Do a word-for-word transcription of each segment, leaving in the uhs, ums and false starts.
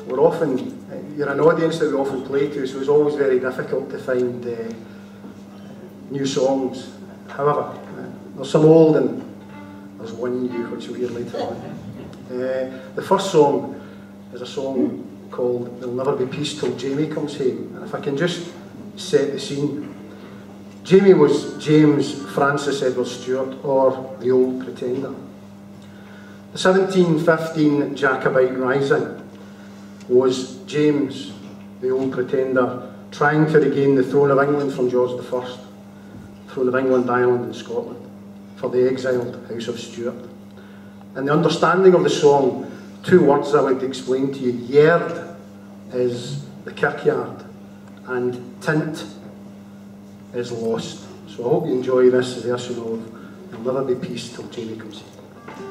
we're often, you're an audience that we often play to, so it's always very difficult to find uh, new songs. However, uh, there's some old and there's one new, which you'll hear later on. Uh, the first song is a song called There'll Never Be Peace Till Jamie Comes Home. And if I can just set the scene. Jamie was James Francis Edward Stewart, or the Old Pretender. The seventeen fifteen Jacobite Rising was James, the Old Pretender, trying to regain the throne of England from George the First, throne of England, Ireland and Scotland, for the exiled House of Stuart. And the understanding of the song, two words I would explain to you. Yerd is the kirkyard, and tint is lost. So I hope you enjoy this version of There'll Never Be Peace Till Jamie Comes Home.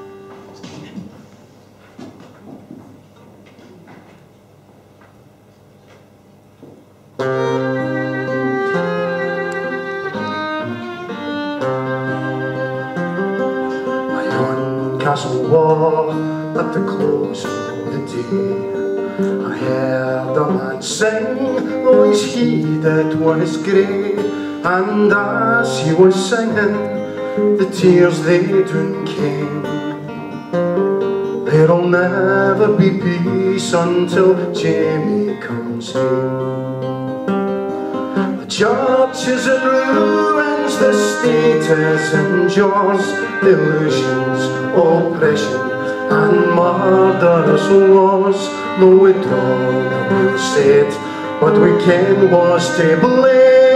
Castle wall at the close of the day, I heard a man sing, though his head was grey, and as he was singing, the tears they Doon came. There'll never be peace until Jamie comes home. The church is in ruins, the state is in jaws, illusions, oppression and murderous wars. Though we don't know who said what we can was to blame,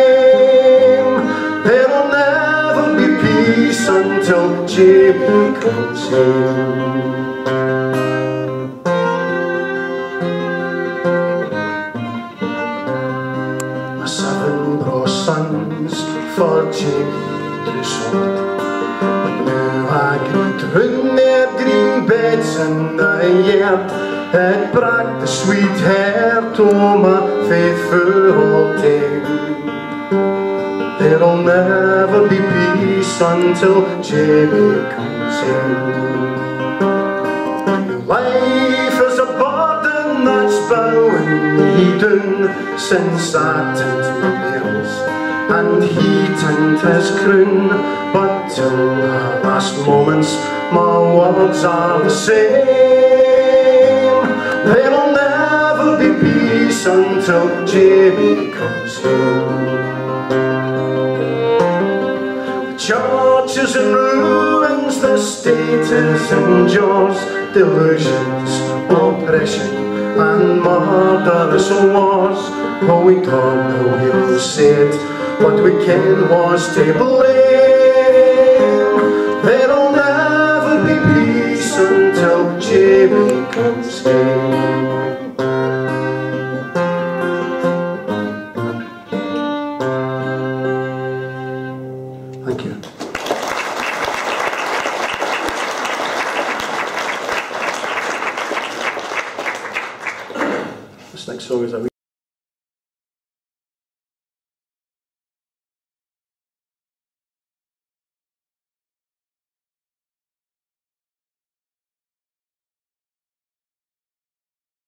there'll never be peace until Jamie comes home. My seven brought sons for Jamie to sort, I grew in their green beds in the yard. It brought the sweet heart of my faithful old dame. There'll never be peace until Jamie comes in. Life is a burden that's bowing me down, since I tint my bells and he tint his croon. But till my last moments, my words are the same. There'll never be peace until Jamie comes home. The church is in ruins, the state is in jaws, delusions, oppression and murderous wars. But we don't know who said what we can was to blame. There'll never be peace until Jamie comes home. Thank you. This next song is a